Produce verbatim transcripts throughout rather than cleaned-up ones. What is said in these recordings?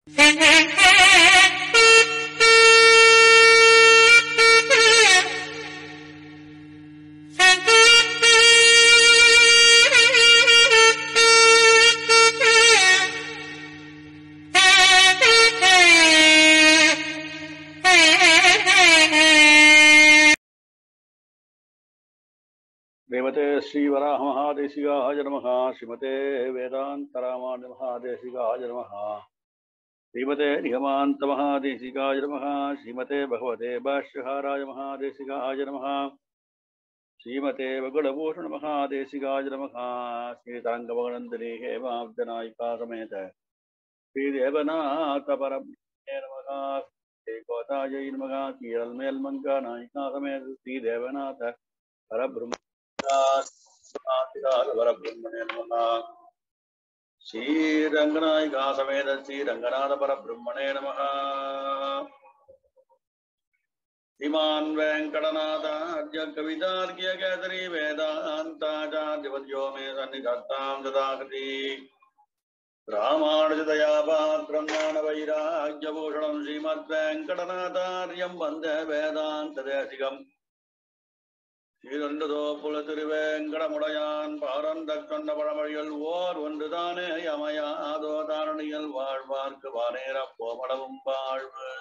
श्रीमते श्रीवराह महादेशिकाय नमः। श्रीमते वेदांतरामानुज महादेशिकाय नमः। श्रीमते निगमान्त महादेशिकाय नमः। श्रीमते भगवते भाष्यकाराय महादेशिकाय नमः। श्रीमते वगुडभूषण महादेशिकाय नमः। श्रीतरङ्गमगनन्दिनी हेमाब्जनायिका समेत श्रीदेवनाथ परब्रह्मणे नमः। श्रीकोतायै नमः। कीरल्मेल्मङ्गा नायिका समेत श्रीदेवनाथ परब्रह्म परब्रह्मणे नमः। श्रीरंगनायिका समेत श्रीरंगनाथ परब्रह्मणे नमः। श्रीमान् वेंकटनाथार्य कवितार्क्य केसरी वेदान्ताचार्यवर्यो मे सन्निधत्तां सदाकृति। रामानुजदयापात्रं ज्ञानवैराग्यभूषणं श्रीमद्वेंकटनाथार्यं वन्दे वेदान्तदेशिकम्। ீரண்டதோ புல திருவேங்கடமுடையான் பாரந்தக் கொண்ட பழமொழிகள் ஓர் ஒன்றுதானே யமயாதோ தாரணிகள் வாழ்வார்க்கு வானேர போமளவும் வாழ்வு.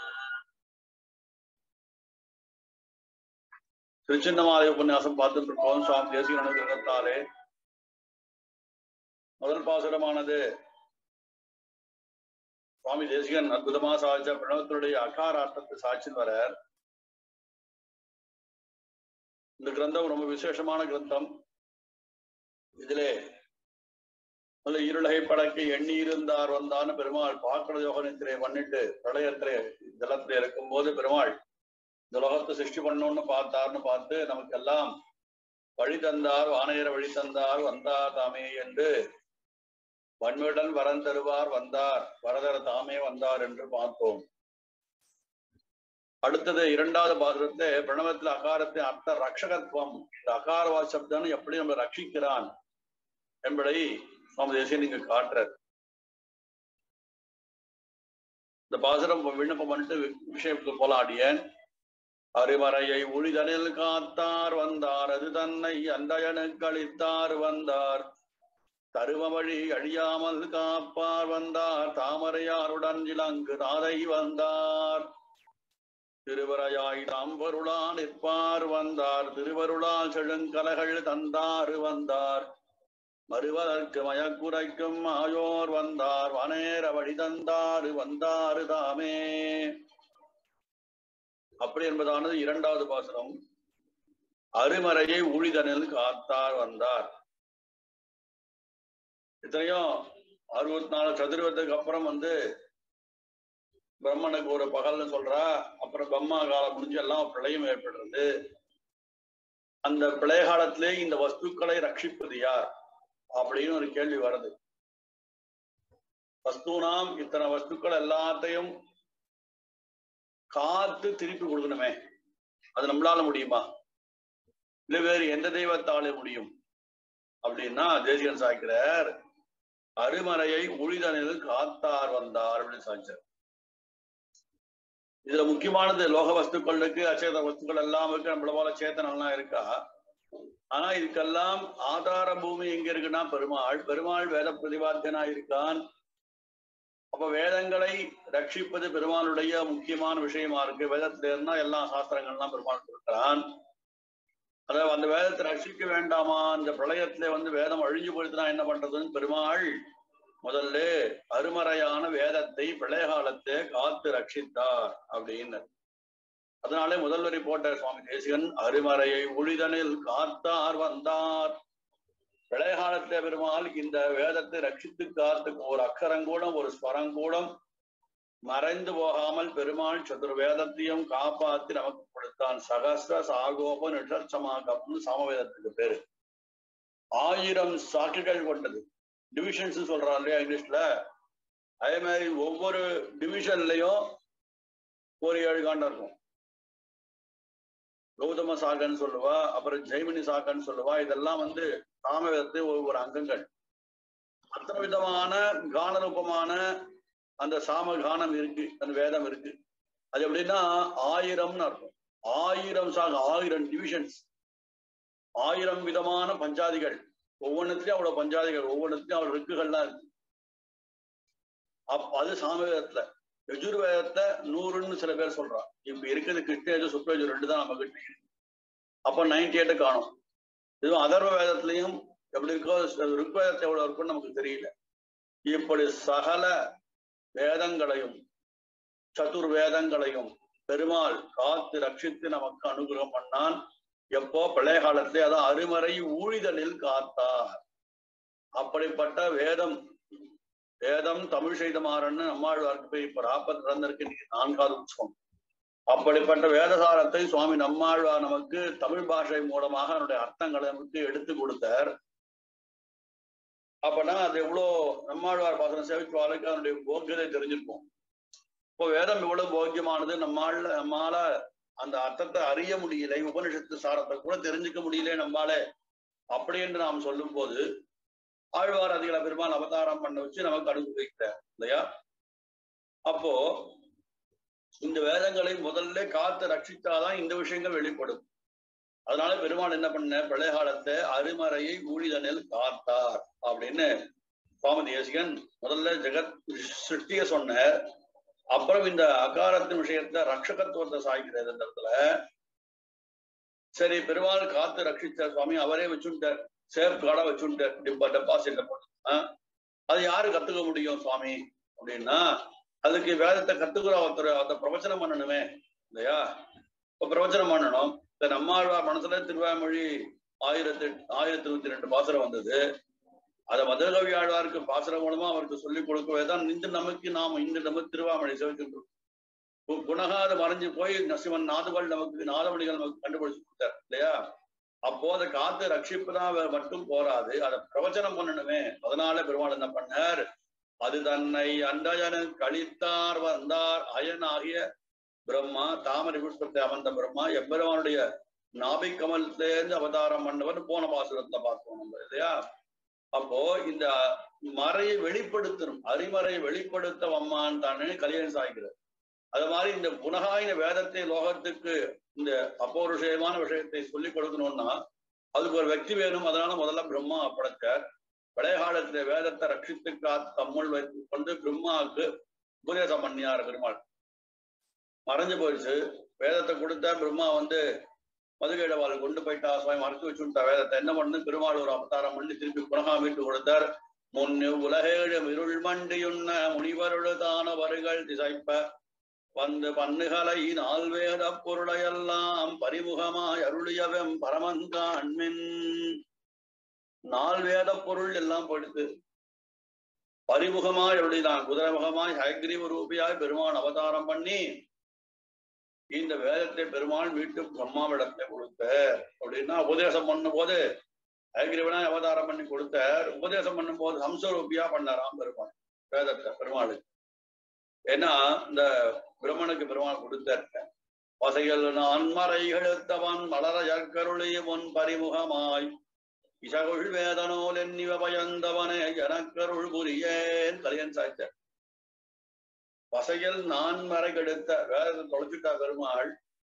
திருச்சின்னமாலை உபன்யாசம் பார்த்துட்டு இருக்கோம். சுவாமி தேசிக அனுகிரகத்தாலே முதல் பாசுரமானது சுவாமி தேசிகன் அற்புதமா சாதிச்ச பிரணவத்தினுடைய அகாரார்த்தத்தை சாட்சின்னு வர. இந்த கிரந்தம் ரொம்ப விசேஷமான கிரந்தம். இதிலே நல்ல இருளகை படக்க எண்ணி இருந்தார் வந்தான்னு பெருமாள் பாக்கட யோகனத்திலே பண்ணிட்டு பிரளயத்திலே ஜலத்திலே இருக்கும் போது பெருமாள் இந்த லோகத்தை சிருஷ்டி பண்ணணும்னு பார்த்தார்னு பார்த்து நமக்கெல்லாம் வழி தந்தார், வானையர வழி தந்தார், வந்தார் தாமே என்று வன்மிடன் வரம் தருவார் வந்தார், வரதர தாமே வந்தார் என்று பார்த்தோம். அடுத்தது இரண்டாவது பாசுரத்தை பிரணவத்தில் அகாரத்தின் அர்த்த ரக்ஷகத்துவம், இந்த அகாரவா சப்தம் எப்படி நம்ம ரட்சிக்கிறான் என்பதை சுவாமி தேசிகன் நீங்க காட்டுறார். இந்த பாசுரம் விண்ணப்பம் பண்ணிட்டு விஷயத்துக்கு போலாடியேன். அருமறையை ஒளிதனில் காத்தார் வந்தார், அது தன்னை அந்தயனுக்கு அளித்தார் வந்தார், தரும வழி அழியாமல் காப்பார் வந்தார், தாமரையாருடன் இலங்கு தாதை வந்தார், திருவரையாய் தாம்பொருளால் நிற்பார் வந்தார், திருவருளால் செழுங்கலகள் தந்தாறு வந்தார், மறுவதற்கு மயக்குரைக்கும் ஆயோர் வந்தார், வனேர வழி தந்தாறு வந்தாறு தாமே. அப்படி என்பதானது இரண்டாவது பாசுரம். அருமறையை ஊழிதனில் காத்தார் வந்தார். இத்தனையும் அறுபத்தி நாலு சதுர்வத்துக்கு அப்புறம் வந்து பிரம்மனுக்கு ஒரு பகல்னு சொல்றா. அப்புறம் பிரம்மா காலம் முடிஞ்சு எல்லாம் பிரளயம் ஏற்படுறது. அந்த பிரளய காலத்திலே இந்த வஸ்துக்களை ரட்சிப்பது யார் அப்படின்னு ஒரு கேள்வி வருது. வஸ்துனாம் இத்தனை வஸ்துக்கள் எல்லாத்தையும் காத்து திருப்பி கொடுக்கணுமே, அது நம்மளால முடியுமா? இல்லை வேறு எந்த தெய்வத்தாலே முடியும் அப்படின்னா தேசிகன் சாய்க்கிறார், அருமறையை ஒளிதனில் காத்தார் வந்தார் அப்படின்னு சாய்ச்சார். இதுல முக்கியமானது லோக வஸ்துக்களுக்கு அச்சேத வஸ்துக்கள் எல்லாம் இருக்கு, நம்மள போல சேத்தனம்லாம் இருக்கா. ஆனா இதுக்கெல்லாம் ஆதார பூமி எங்க இருக்குன்னா பெருமாள். பெருமாள் வேத பிரதிபாத்தியனா இருக்கான். அப்ப வேதங்களை ரட்சிப்பது பெருமாளுடைய முக்கியமான விஷயமா இருக்கு. வேதத்துல இருந்தா எல்லா சாஸ்திரங்கள்லாம் பெருமாள் கொடுக்கிறான். அதாவது அந்த வேதத்தை ரட்சிக்க வேண்டாமா, அந்த பிரளயத்துல வந்து வேதம் அழிஞ்சு போயிடுச்சுனா என்ன பண்றதுன்னு பெருமாள் முதல்ல அருமறையான வேதத்தை பிரளய காலத்தை காத்து ரட்சித்தார் அப்படின்னு. அதனாலே முதல்வரி போட்ட சுவாமி தேசிகன் அருமறையை ஒளிதனில் காத்தார் வந்தார். பிரளய காலத்தை பெருமாள் இந்த வேதத்தை ரட்சித்து காத்துக்கு ஒரு அக்கரங்கூடம் ஒரு ஸ்வரங்கூடம் மறைந்து போகாமல் பெருமாள் சதுர் வேதத்தையும் காப்பாற்றி நமக்கு கொடுத்தான். சகஸ்ர சாகோப நிஷமாகம்னு சாமவேதத்துக்கு பேரு. ஆயிரம் சாக்குகள் கொண்டது. டிவிஷன்ஸ் சொல்றான் இல்லையா இங்கிலீஷ்ல, அதே மாதிரி ஒவ்வொரு டிவிஷன்லயும் ஒரு ஏழு காண்டம் இருக்கும். கௌதம சாகன்னு சொல்லுவா, அப்புறம் ஜெய்மினி சாகன்னு சொல்லுவா. இதெல்லாம் வந்து சாமவேதத்தை ஒவ்வொரு அங்கங்கள். அத்தனை விதமான கானரூபமான அந்த சாமகானம் இருக்கு, அந்த வேதம் இருக்கு. அது எப்படின்னா ஆயிரம்னு அர்த்தம். ஆயிரம் சாக ஆயிரம் டிவிஷன்ஸ், ஆயிரம் விதமான பஞ்சாதிகள், ஒவ்வொன்றுத்திலையும் அவ்வளவு பஞ்சாதிகள், ஒவ்வொன்றுத்திலையும் அவ்வளவு ரிக்குகள்லாம் இருக்கு. அப் அது சாமவேதத்துல. யஜுர்வேதத்தை நூறுன்னு சில பேர் சொல்றான். இப்ப இருக்கிறது கிருஷ்ணயஜு சுக்லயஜு ரெண்டு தான் நம்ம கிட்ட இருக்கு. அப்ப நைன்டி எயிட்ட காணும். இதுவும் அதர்வ வேதத்திலையும் எப்படி இருக்கோ, ருக்வேதத்தை எவ்வளவு இருக்குன்னு நமக்கு தெரியல. இப்படி சகல வேதங்களையும் சதுர் வேதங்களையும் பெருமாள் காத்து ரட்சித்து நமக்கு அனுகிரகம் பண்ணான். எப்போ பழைய காலத்திலே அதான் அருமறை ஊழிதலில் காத்தார். அப்படிப்பட்ட வேதம் வேதம் தமிழ் செய்த மாறன்னு நம்மாழ்வாருக்கு போய் இப்ப ராப்பத் நடந்திருக்கு நான்காவது உற்சவம். அப்படிப்பட்ட வேதசாரத்தை சுவாமி நம்மாழ்வார் நமக்கு தமிழ் பாஷை மூலமாக அதனுடைய அர்த்தங்களை நமக்கு எடுத்து கொடுத்தார். அப்பனா அது எவ்வளோ நம்மாழ்வார் பாசனம் சேவிச்சுவாளுக்கு அதனுடைய போக்கியத்தை தெரிஞ்சிருக்கும். இப்போ வேதம் எவ்வளவு போக்கியமானது, நம்மால நம்மால அந்த அர்த்தத்தை அறிய முடியல, உபனிஷத்து சாரத்தை கூட தெரிஞ்சுக்க முடியல நம்மால. அப்படி என்று நாம் சொல்லும் போது ஆழ்வார் அதிகளை பெருமாள் அவதாரம் பண்ண வச்சு நமக்கு அனுபவிக்கிறார் இல்லையா? அப்போ இந்த வேதங்களை முதல்ல காத்து ரட்சித்தாதான் இந்த விஷயங்கள் வெளிப்படும். அதனால பெருமாள் என்ன பண்ண, பழைய காலத்தை அருமறையை ஊழிதனில் காத்தார் அப்படின்னு சுவாமி தேசிகன் முதல்ல ஜெகத் சிருஷ்டிய சொன்ன. அப்புறம் இந்த அகாரத்தின் விஷயத்த ரட்சகத்துவத்தை சாய்க்கிறது இந்த இடத்துல. சரி, பெருமாள் காத்து ரட்சித்தார் சுவாமி, அவரே வச்சுட்டார், சேஃப் கார்டா வச்சுட்டார், டிப்பா டெபாசிட்ல போட்டு. அது யாரு கத்துக்க முடியும் சுவாமி அப்படின்னா, அதுக்கு வேதத்தை கத்துக்கிற ஒருத்தர் அந்த பிரவச்சனம் பண்ணணுமே இல்லையா? இப்ப பிரவச்சனம் பண்ணணும். இந்த நம்மாழ்வார் மனசுல திருவாமொழி ஆயிரத்தி ஆயிரத்தி இருபத்தி ரெண்டு பாசுரம் வந்தது. அதை மதுரகவி ஆழ்வாருக்கு பாசுரம் மூலமா அவருக்கு சொல்லிக் கொடுக்கவேதான் இன்று நமக்கு நாம் இன்று நம்ம திருவாமொழி செவிக்கின்றோம். குணகாத மறைஞ்சு போய் நசிவன் நாதுகள் நமக்கு நாதமணிகள் நமக்கு கண்டுபிடிச்சு கொடுத்தார் இல்லையா? அப்போ அதை காத்து ரட்சிப்பு தான் மட்டும் போராது, அதை பிரவச்சனம் பண்ணணுமே. அதனால பெருமாள் என்ன பண்ணார், அது தன்னை அண்டஜன கழித்தார் வந்தார் அயன் ஆகிய பிரம்மா, தாமரை புஷ்பத்தை அமர்ந்த பிரம்மா எம்பெருமானுடைய நாபி கமலத்திலேருந்து அவதாரம் பண்ணவர் போன பாசுரத்துல பார்த்தோம் நம்ம இல்லையா? அப்போ இந்த மறையை வெளிப்படுத்தணும், அறிமறையை வெளிப்படுத்த அம்மான் தானே கல்யாணம் சாய்க்கிறார். அது மாதிரி இந்த புனகாயின வேதத்தை லோகத்துக்கு இந்த அப்போருஷயமான விஷயத்தை சொல்லிக் கொடுக்கணும்னா அதுக்கு ஒரு వ్యక్తి வேணும். அதனால முதல்ல பிரம்மா படைச்சார். பழைய காலத்துல வேதத்தை ரட்சித்து காத்து தம்முள் வைத்து கொண்டு பிரம்மாவுக்கு உபதேசம் பண்ணியார் பெருமாள். மறைஞ்சு போயிடுச்சு. வேதத்தை கொடுத்தா பிரம்மா வந்து மதுகைடவாள் கொண்டு போயிட்டா, சுவாமி மறைச்சு வச்சுட்டா வேதத்தை. என்ன பண்ணு, பெருமாள் ஒரு அவதாரம் பண்ணி திருப்பி புனகா மீட்டு கொடுத்தார். முன்னு உலகேழு இருள் மண்டியுண்ண முனிவருளுதானவர்கள் திசைப்ப வந்து பண்ணுகளை நால்வேத பொருளையெல்லாம் பரிமுகமாய் அருளியவம் பரமந்தான்மின். நால்வேத பொருள் எல்லாம் படுத்து பரிமுகமாய் அருளிதான் குதிரைமுகமாய் ஹயக்ரீவ ரூபியாய் பெருமான் அவதாரம் பண்ணி இந்த வேதத்தை பெருமாள் மீட்டு பிரம்மாவிடத்தை கொடுத்தார். அப்படின்னா உபதேசம் பண்ணும் போது ஹயக்ரீவனாய் அவதாரம் பண்ணி கொடுத்தார். உபதேசம் பண்ணும் போது ஹம்சரூபியா பண்ணாராம் பெருமாள் வேதத்தை பெருமாளுக்கு. ஏன்னா இந்த பிரம்மனுக்கு பெருமாள் கொடுத்தார். வசைகள் நான்மறைகளுத்தவன் மலர ஜற்கருளி முன் பரிமுகமாய் இசகுள் வேதனோல் என்னிவ பயந்தவனே எனக்கருள் புரியேன் கலியன் சாய்த்தார். வசைகள் நான்மறை கெடுத்த வேதத்தை தொலைச்சுட்டா பெருமாள்.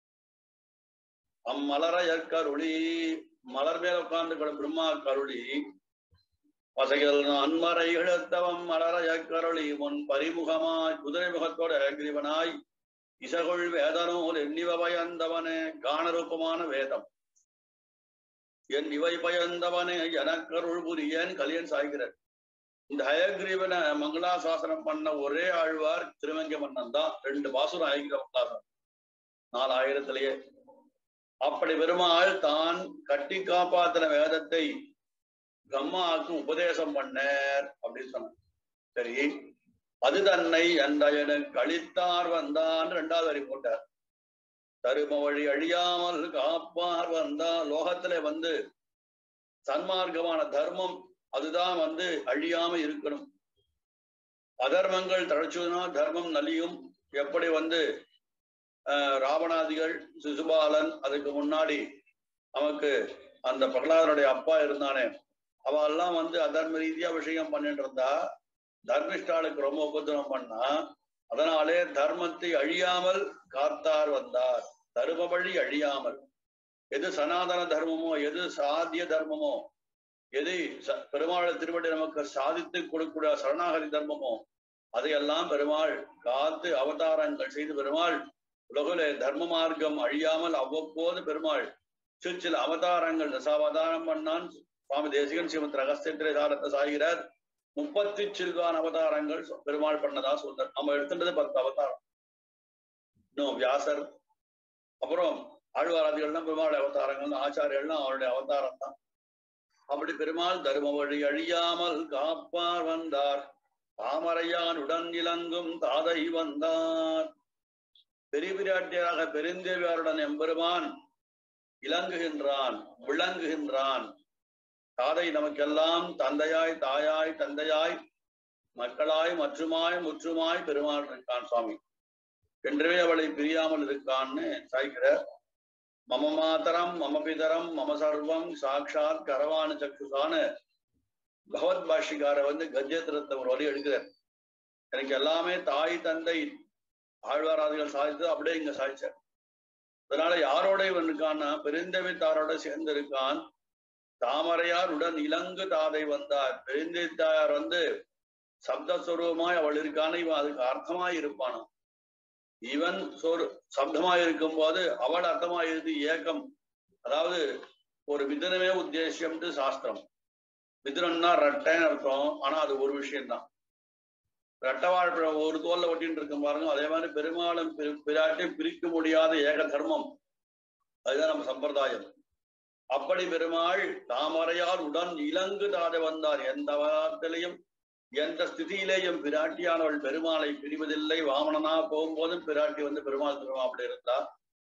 அம்மலர ஜற்கருளி மலர் மேல உட்கார்ந்து பிரம்மா கருளி வசைகள் நான்மறை எழுத்தவம் மலர ஜற்கருளி முன் பரிமுகமாய் குதிரை முகத்தோட கிரிவனாய் இசகுள் வேதனோல் எண்ணிவ பயந்தவனே காணரூபமான வேதம் என் இவை பயந்தவனே எனக்கருள் புரியேன் கலியன் சாய்கிறார். இந்த ஹயக்ரீவனை மங்களாசாசனம் பண்ண ஒரே ஆழ்வார் திருமங்க மன்னன் தான். ரெண்டு பாசுரம் ஹயக்ரீவ மங்களாசாசனம் நாலாயிரத்திலேயே. அப்படி பெருமாள் தான் கட்டி காப்பாத்தின வேதத்தை பிரம்மாவுக்கு உபதேசம் பண்ணார் அப்படின்னு சொன்னார். சரி, அது தன்னை அந்த கழித்தார் வந்தான் ரெண்டாவது வரி போட்டார். தரும வழி அழியாமல் காப்பார் வந்தா. லோகத்துல வந்து சன்மார்க்கமான தர்மம் அதுதான் வந்து அழியாம இருக்கணும். அதர்மங்கள் தழைச்சுதுன்னா தர்மம் நலியும். எப்படி வந்து அஹ் ராவணாதிகள் சிசுபாலன் அதுக்கு முன்னாடி நமக்கு அந்த பிரகலாதனுடைய அப்பா இருந்தானே, அவெல்லாம் வந்து அதர்ம ரீதியா விஷயம் பண்ணிட்டு இருந்தா தர்மிஷ்டாளுக்கு ரொம்ப உபதிரம் பண்ணா அதனாலே தர்மத்தை அழியாமல் காத்தார் வந்தார். தர்ம வழி அழியாமல் எது சனாதன தர்மமோ எது சாத்திய தர்மமோ எது பெருமாள் திருவடி நமக்கு சாதித்து கொடுக்கூடிய சரணாகதி தர்மமோ அதையெல்லாம் பெருமாள் காத்து அவதாரங்கள் செய்து பெருமாள் உலகிலே தர்ம மார்க்கம் அழியாமல் அவ்வப்போது பெருமாள் சில சில அவதாரங்கள் தசாவதாரம் பண்ணான் சுவாமி தேசிகன் ஸ்ரீமத் ரகசியத்திலே சாரத்தை சாகிறார். முப்பத்தி சில்வான் அவதாரங்கள் பெருமாள் பண்ணதா சொல்றார். நம்ம எடுத்துட்டது பத்து அவதாரம். இன்னும் வியாசர் அப்புறம் ஆழ்வாராதிகள்லாம் பெருமாள் அவதாரங்கள், ஆச்சாரியர்கள்லாம் அவருடைய அவதாரம் தான். அப்படி பெருமாள் தர்ம வழி அழியாமல் காப்பார் வந்தார். தாமரையான் உடன் இலங்கும் தாதை வந்தார். பெரிய பிராட்டியராக பெருந்தேவியாருடன் எம்பெருமான் இலங்குகின்றான், விளங்குகின்றான். தாதை நமக்கெல்லாம் தந்தையாய் தாயாய் தந்தையாய் மக்களாய் மற்றுமாய் முற்றுமாய் பெருமாள் இருக்கான் சுவாமி. என்றவே அவளை பிரியாமல் இருக்கான்னு சாய்க்கிறார். மம மாதரம் மம பிதரம் மம சர்வம் சாட்சாத் கரவான சக்ஷுசான பகவத் பாஷிகார வந்து கஜ்யத்திரத்தை ஒரு வழி எடுக்கிறார். எனக்கு எல்லாமே தாய் தந்தை ஆழ்வாராதிகள் சாதித்து அப்படியே இங்க சாதிச்சார். அதனால யாரோட இவன் இருக்கான்னா பெருந்தேவி தாரோட சேர்ந்து இருக்கான். தாமரையார் உடன் இலங்கு தாதை வந்தார். பெருந்தேவி தாயார் வந்து சப்தஸ்வரூபமாய் அவள் இருக்கான இவன் அதுக்கு அர்த்தமாய் இருப்பானா. இவன் சொரு சப்தமாய் இருக்கும் போது அவள் அர்த்தமாய் இருந்து ஏக்கம். அதாவது ஒரு மிதுனமே உத்தேசியம்னு சாஸ்திரம். மிதுனம்னா ரெட்டைன்னு அர்த்தம். ஆனா அது ஒரு விஷயம்தான். ரெட்டை வாழ் ஒரு தோல்ல ஒட்டின்னு இருக்கும் பாருங்க. அதே மாதிரி பெருமாளும் பிராட்டையும் பிரிக்க முடியாத ஏக தர்மம். அதுதான் நம்ம சம்பிரதாயம். அப்படி பெருமாள் தாமரையால் உடன் இலங்கு தாதை வந்தார். எந்த வாரத்திலையும் எந்த ஸ்திதியிலேயும் பிராட்டியானவள் பெருமாளை பிரிவதில்லை. வாமனனா போகும்போதும் பிராட்டி வந்து பெருமாள் திருமா அப்படி இருந்தா.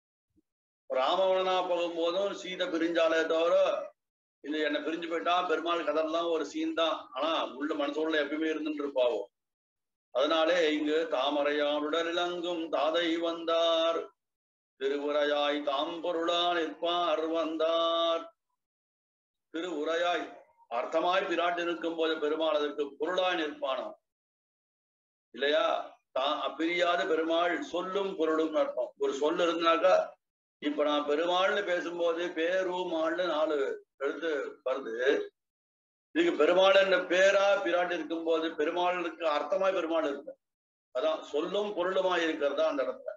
ராமவனனா போகும்போதும் சீதை பிரிஞ்சாலே தவிர இது என்னை பிரிஞ்சு போயிட்டா பெருமாள் கதெல்லாம் ஒரு சீன் தான். ஆனா உள்ள மனசோட எப்பயுமே இருந்துட்டு இருப்பாவோ. அதனாலே இங்கு தாமரையானுடன் இலங்கும் தாதை வந்தார். திருவுரையாய் தாம்பொருளா நிற்பார் வந்தார். திருவுரையாய் அர்த்தமாய் பிராட்டி இருக்கும் போது பெருமாள் அதற்கு பொருளாய் நிற்பானாம் இல்லையா. தான் பிரியாத பெருமாள் சொல்லும் பொருளும் அர்த்தம். ஒரு சொல் இருந்தாக்கா இப்ப நான் பெருமாள்னு பேசும்போது பேருமாள்னு நாலு எழுத்து வருது. இதுக்கு பெருமாள் என்ற பேரா பிராட்டி இருக்கும் போது பெருமாளுக்கு அர்த்தமாய் பெருமாள் இருக்கு. அதான் சொல்லும் பொருளுமாய் இருக்கிறதா அந்த இடத்துல.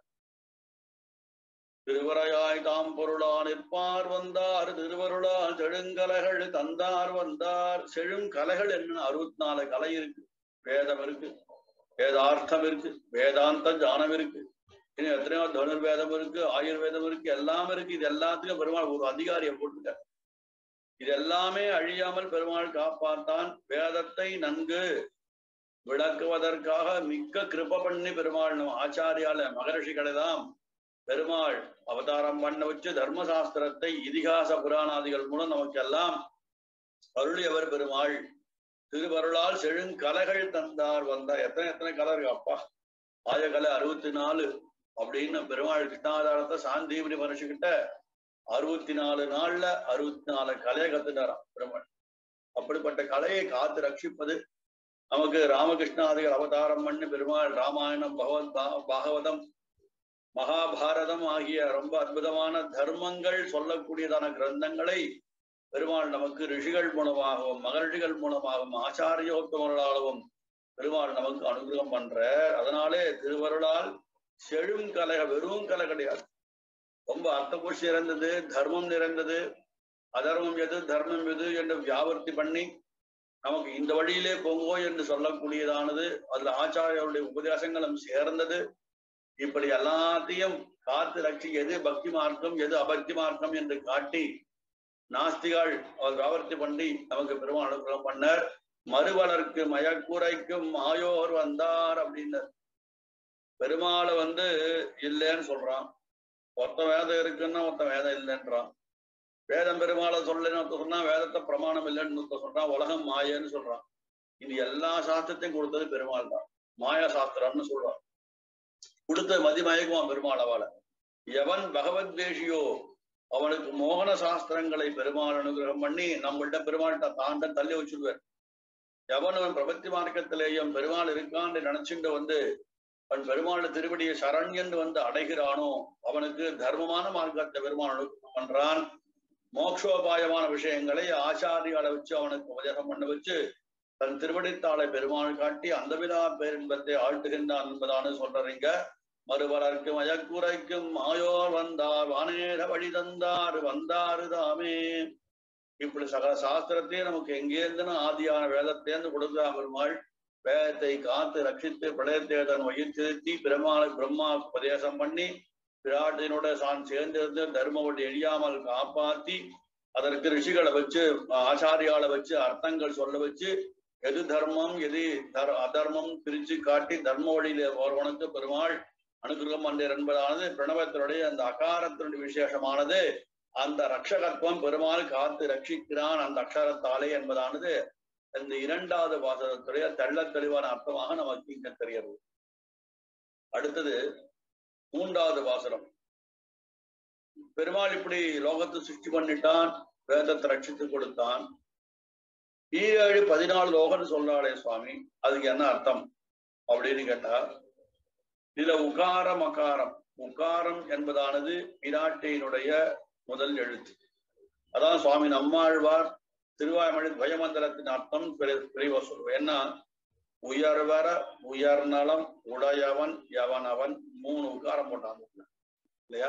திருவரையாய் தாம் பொருளா நிற்பார் வந்தார். திருவருளால் செழுங்கலைகள் தந்தார் வந்தார். செழுங்கலைகள் என்ன அறுபத்தி நாலு கலை இருக்கு. வேதம் இருக்கு, வேதார்த்தம் இருக்கு, வேதாந்த ஞானம் இருக்கு, இன்னும் எத்தனையோ தனுர்வேதம் இருக்கு, ஆயுர்வேதம் இருக்கு, எல்லாம் இருக்கு. இது எல்லாத்துக்கும் பெருமாள் ஒரு அதிகாரியை போட்டுட்டார். இது எல்லாமே அழியாமல் பெருமாள் காப்பாற்றான். வேதத்தை நன்கு விளக்குவதற்காக மிக்க கிருப பண்ணி பெருமாள் நம்ம ஆச்சாரியால மகரிஷிகளை தான் பெருமாள் அவதாரம் பண்ண வச்சு தர்மசாஸ்திரத்தை இதிகாச புராணாதிகள் மூலம் நமக்கு எல்லாம் அருளியவர் பெருமாள். திருவருளால் செழுங்கலைகள் தந்தார் வந்தார். எத்தனை எத்தனை கலை இருக்கு அப்பா. ஆயகலை அறுபத்தி நாலு அப்படின்னு பெருமாள் கிருஷ்ணாதாரத்தை சாந்தீபுரி மனுஷகிட்ட அறுபத்தி நாலு நாள்ல அறுபத்தி நாலு கலையை கத்துட்டாராம் பெருமாள். அப்படிப்பட்ட கலையை காத்து ரட்சிப்பது நமக்கு ராமகிருஷ்ணாதிகள் அவதாரம் பண்ணி பெருமாள் ராமாயணம் பகவத் பாகவதம் மகாபாரதம் ஆகிய ரொம்ப அற்புதமான தர்மங்கள் சொல்லக்கூடியதான கிரந்தங்களை பெருமாள் நமக்கு ரிஷிகள் மூலமாகவும் மகர்ஷிகள் மூலமாகவும் ஆச்சாரியோத்தமர்களாகவும் பெருமாள் நமக்கு அனுகிரகம் பண்ற. அதனாலே திருவருளால் செழும் கலை, வெறும் கலை கிடையாது, ரொம்ப அர்த்தபூஷி நிறைந்தது, தர்மம் நிறைந்தது. அதர்மம் எது தர்மம் எது என்று வியாபர்த்தி பண்ணி நமக்கு இந்த வழியிலே போங்கோ என்று சொல்லக்கூடியதானது. அதுல ஆச்சாரியருடைய உபதேசங்களும் சேர்ந்தது. இப்படி எல்லாத்தையும் காத்து ரட்சி எது பக்தி மார்க்கம் எது அபக்தி மார்க்கம் என்று காட்டி நாஸ்திகள் அவர் வியாபர்த்தி பண்ணி நமக்கு பெருமாள் அனுகிரகம் பண்ணார். மறுவலர்க்கு மயக்குறைக்கும் மாயோர் வந்தார் அப்படின்னு பெருமாளை வந்து இல்லைன்னு சொல்றான். ஒத்த வேதம் இருக்குன்னா ஒத்த வேதம் இல்லைன்றான். வேதம் பெருமாளை சொல்லன்னு சொன்னா வேதத்தை பிரமாணம் இல்லைன்னு சொல்றான். உலகம் மாயன்னு சொல்றான். இது எல்லா சாஸ்திரத்தையும் கொடுத்தது பெருமாள் தான். மாயா சாஸ்திரம்னு சொல்றான். கொடுத்த மதிமயக்குவான் பெருமாள் அவளை. எவன் பகவத் தேசியோ அவனுக்கு மோகன சாஸ்திரங்களை பெருமாள் அனுகிரகம் பண்ணி நம்மள்கிட்ட பெருமாள்கிட்ட தாண்ட தள்ளி வச்சுடுவார். எவன் அவன் பிரபத்தி மார்க்கத்திலேயும் பெருமாள் இருக்கான்னு நினைச்சுட்டு வந்து அவன் பெருமாள் திருவடியை சரண்யன் வந்து அடைகிறானோ அவனுக்கு தர்மமான மார்க்கத்தை பெருமாள் பண்றான். மோட்சோபாயமான விஷயங்களை ஆச்சாரியால வச்சு அவனுக்கு உபதேசம் பண்ண வச்சு தன் திருவடித்தாளை பெருமாள் காட்டி அந்த விழா பேரின்பத்தை ஆழ்த்துகின்றான் என்பதானு சொல்றீங்க. மறுவரர்க்கும் அயக்குறைக்கும் மாயோர் வந்தார் வானேர வழி தந்தார் வந்தாரு தாமே. இப்படி சகல சாஸ்திரத்தையும் நமக்கு எங்கேருந்துன்னு ஆதியான வேதத்தேர்ந்து கொடுக்கிறா பெருமாள். வேதத்தை காத்து ரட்சித்து பிரளயத்தை தன் வயிற்றிருத்தி பெருமாளை பிரம்மா உபதேசம் பண்ணி பிராட்டினோட தான் சேர்ந்திருந்து தர்மவடி எழியாமல் காப்பாற்றி அதற்கு ரிஷிகளை வச்சு ஆச்சாரியால வச்சு அர்த்தங்கள் சொல்ல வச்சு எது தர்மம் எது தர் அதர்மம் பிரிச்சு காட்டி தர்ம வழியில ஒருவனுக்கு பெருமாள் அனுகிரகம் பண்றார் என்பதானது பிரணவத்தினுடைய அந்த அகாரத்தினுடைய விசேஷமானது. அந்த ரட்சகத்துவம் பெருமாள் காத்து ரட்சிக்கிறான் அந்த அக்ஷரத்தாலே என்பதானது இந்த இரண்டாவது வாசகத்துடைய தெள்ள தெளிவான அர்த்தமாக நமக்கு இங்க தெரிகிறது. அடுத்தது மூன்றாவது வாசகம். பெருமாள் இப்படி லோகத்தை சிருஷ்டி பண்ணிட்டான், வேதத்தை ரட்சித்து கொடுத்தான். ஈரேழு பதினாலு லோகம்னு சொல்றாளே சுவாமி, அதுக்கு என்ன அர்த்தம் அப்படின்னு கேட்டா, இதுல உகாரம் அகாரம். உகாரம் என்பதானது பிராட்டியினுடைய முதல் எழுத்து. அதான் சுவாமி நம்மாழ்வார் திருவாய்மொழி துவயமந்திரத்தின் அர்த்தம் பிரிவ சொல்லுவோம். என்ன உயர்வர உயர்நலம் உடையவன் எவனவன் மூணு உகாரம் போட்டாங்க இல்லையா.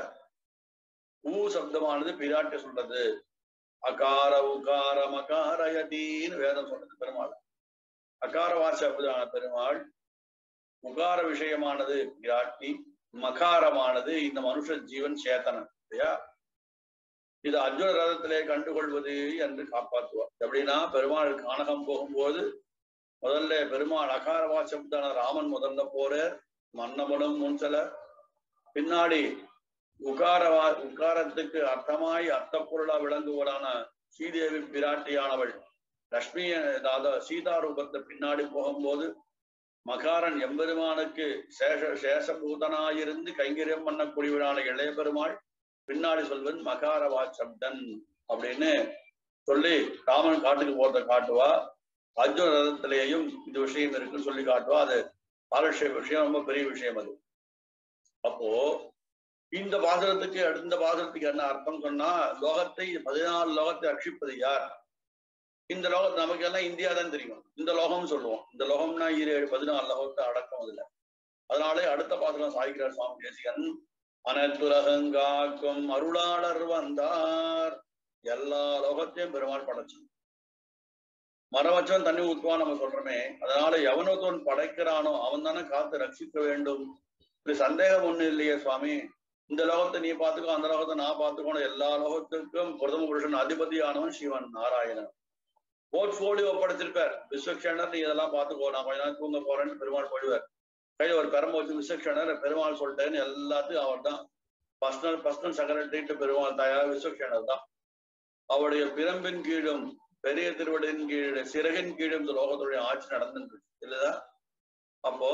ஊ சப்தமானது பிராட்டி சொல்றது. அகார உகாரம் அகாரயதீன்னு வேதம் சொல்றது பெருமாள். அகார வாசபுதான பெருமாள். உகார விஷயமானது பிராட்டி, மகாரமானது இந்த மனுஷ ஜீவன் சேத்தனன் இல்லையா. இது அர்ஜுன ரதத்திலே கண்டுகொள்வது என்று காப்பாற்றுவார். எப்படின்னா பெருமாள் கானகம் போகும்போது முதல்ல பெருமாள் அகார வாசபுதான ராமன் முதல்ல போற மன்னபுடம் முன்சல, பின்னாடி உகாரவா உகாரத்துக்கு அர்த்தமாய் அர்த்த பொருளா விளங்குவதான ஸ்ரீதேவி பிராட்டியானவள் லட்சுமி அதாவது சீதா ரூபத்தை பின்னாடி போகும்போது மகாரன் எம்பெருமானுக்கு சேஷ சேஷபூதனாயிருந்து கைங்கரியம் பண்ணக்கூடியவரான இளைய பெருமாள் பின்னாடி சொல்வன் மகார வாசப்தன் அப்படின்னு சொல்லி ராமன் காட்டுக்கு போறத காட்டுவா. அர்ஜுன ரதத்திலேயும் இந்த விஷயம் இருக்குன்னு சொல்லி காட்டுவா. அது ஆலட்சிய விஷயம், ரொம்ப பெரிய விஷயம் அது. அப்போ இந்த பாசனத்துக்கு அடுத்த பாசனத்துக்கு என்ன அர்த்தம் சொன்னா, லோகத்தை பதினாலு லோகத்தை ரட்சிப்பது யார்? இந்த லோகம் நமக்கு எல்லாம் இந்தியா தான் தெரியும். இந்த லோகம் சொல்லுவோம். இந்த லோகம்னா ஈரேழு பதினாலு லோகத்தை அடக்கம் அதுல. அதனாலே அடுத்த பாசனம் சாய்க்கிறார் சுவாமி தேசிகன். அனைத்துலகங்காக்கும் அருளாளர் வந்தார். எல்லா லோகத்தையும் பெருமாள் படைச்சு மரம் வச்சவன் தண்ணி ஊற்றுவான் நம்ம சொல்றோமே. அதனால எவனொருத்தவன் படைக்கிறானோ அவன் தானே காத்து ரட்சிக்க வேண்டும். இது சந்தேகம் ஒண்ணு இல்லையே சுவாமி. இந்த லோகத்தை நீ பார்த்துக்கோ, அந்த லோகத்தை நான் பார்த்துக்கணும். எல்லா லோகத்துக்கும் பிரதம புருஷன் அதிபதியானவன் சிவன் நாராயணன். போர்ட்போலியோ படைச்சிருப்பார். விஸ்வக்ஷேனர் நீ இதெல்லாம் பார்த்துக்கோ, நான் கொஞ்ச நாள் தூங்க போறேன்னு பெருமாள் போயிடுவார். கையில் ஒரு பெரம்பு வச்சு விஸ்வக்ஷேனர் பெருமாள் சொல்லிட்டேன்னு எல்லாத்துக்கும் அவர் தான் பர்சனல் பர்சனல் செக்ரட்டரிட்டு பெருமாள் தாயார் விஸ்வக்ஷேனர் தான். அவருடைய பிரம்பின் கீழும் பெரிய திருவடியின் கீழ் சிறகின் கீழும் இந்த லோகத்துடைய ஆட்சி நடந்துட்டு இல்லைதா. அப்போ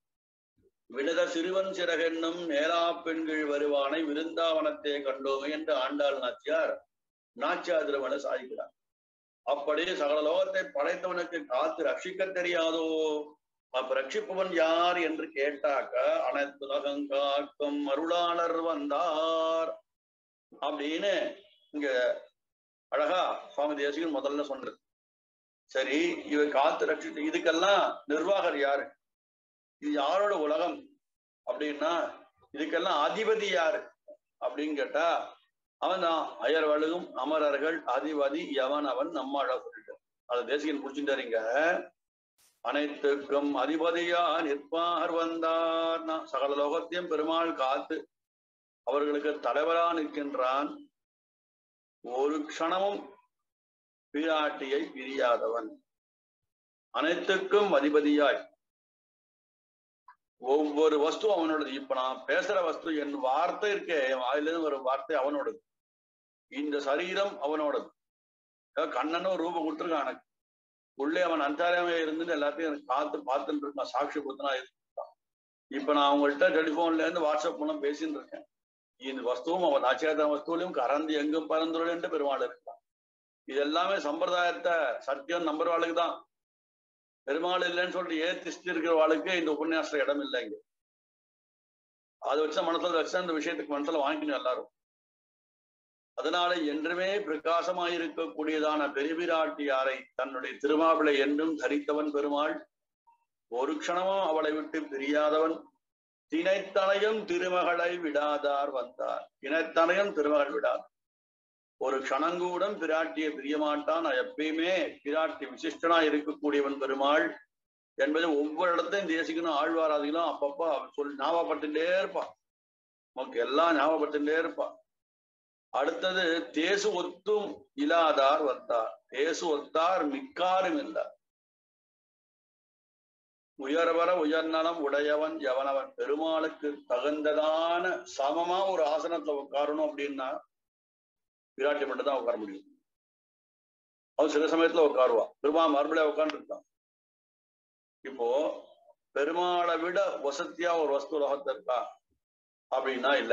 விழுத சிறுவன் சிறகென்னும் நேரா பெண்கள் வருவானை விருந்தாவனத்தை கண்டோமே என்று ஆண்டாள் நாச்சியார் நாச்சியார் திருமண சாதிக்கிறார். அப்படி சகல லோகத்தை படைத்தவனுக்கு காத்து ரட்சிக்க தெரியாதோ? அப்ப ரட்சிப்பவன் யார் என்று கேட்டாக்க அனைத்துலகங்காக்கும் அருளாளர் வந்தார் அப்படின்னு இங்க அழகா சுவாமி தேசிகன் முதல்ல சொன்னது. சரி, இவை காத்து ரட்சித்து இதுக்கெல்லாம் நிர்வாகர் யாரு? இது யாரோட உலகம் அப்படின்னா இதுக்கெல்லாம் அதிபதி யாரு அப்படின்னு கேட்டா அவன் தான். அயர் வழுகும் அமரர்கள் அதிபதி எவன் அவன் நம்மாழ சொல்லிட்டு அதை தேசிகன் புடிச்சுட்டாருங்க. அனைத்துக்கும் அதிபதியா நிற்பார் வந்தார். சகல லோகத்தையும் பெருமாள் காத்து அவர்களுக்கு தலைவரா நிற்கின்றான். ஒரு க்ஷணமும் பிராட்டியை பிரியாதவன், அனைத்துக்கும் அதிபதியாய் ஒவ்வொரு வஸ்து அவனோடது. இப்ப நான் பேசுற வஸ்து என் வார்த்தை இருக்கே, வாயிலிருந்து ஒரு வார்த்தை அவனோடது. இந்த சரீரம் அவனோடது. கண்ணனும் ரூபம் கொடுத்துருக்கான் எனக்கு. உள்ளே அவன் அந்தாரமே இருந்து எல்லாத்தையும் எனக்கு காத்து பார்த்துட்டு இருக்கான். சாட்சி கொடுத்தனா இருக்கான். இப்ப நான் அவங்கள்ட்ட டெலிபோன்ல இருந்து வாட்ஸ்அப் மூலம் பேசிட்டு இருக்கேன். இந்த வஸ்துவும் அவன் ஆச்சேத வஸ்துவிலையும் கறந்து எங்கும் பறந்துள்ள என்று பெருமாள் இருக்கான். இது எல்லாமே சம்பிரதாயத்தை சத்தியம் நம்புறவாளுக்கு தான். பெருமாள் இல்லைன்னு சொல்லிட்டு ஏத்திஸ்ட் இருக்கிற வாழ்க்கை இந்த உபன்யாசம் இடம் இல்லைங்க. அதை வச்ச மனசுல வச்ச அந்த விஷயத்துக்கு மனசுல வாங்கிக்கணும் எல்லாரும். அதனால என்றுமே பிரகாசமாயிருக்கக்கூடியதான பெருவிராட்டியாரை தன்னுடைய திருமாவிளை என்றும் தரித்தவன் பெருமாள். ஒரு க்ஷணமும் அவளை விட்டு பிரியாதவன். தினைத்தனையும் திருமகளை விடாதார் வந்தார். தினைத்தனையும் திருமகள் விடாது. ஒரு க்ஷணங்கூடம் பிராட்டியை பிரியமாட்டான். எப்பயுமே பிராட்டி விசிஷ்டனா இருக்கக்கூடியவன் பெருமாள் என்பது ஒவ்வொரு இடத்தையும் தேசிக்கணும். ஆழ்வாராதிகளும் அப்பப்ப சொல்லி ஞாபகப்பட்டுட்டே இருப்பான். நமக்கு எல்லாம் ஞாபகப்பட்டுட்டே இருப்பான். அடுத்தது தேசு ஒத்தும் இல்லாதார் வந்தார். தேசு ஒத்தார் மிக்காரும் இல்ல. உயர்வர உயர்நலம் உடையவன் எவனவன். பெருமாளுக்கு தகுந்ததான சமமா ஒரு ஆசனத்துல உட்காரணும் அப்படின்னா பிராட்டி மட்டும் தான் உட்கார முடியும். அவன் சில சமயத்துல உட்காருவா. பெருமாள் மறுபடியும் உட்கார்ந்து இருக்கான். இப்போ பெருமாளை விட வசதியா ஒரு வஸ்து உலகத்தை இருக்கா அப்படின்னா இல்ல.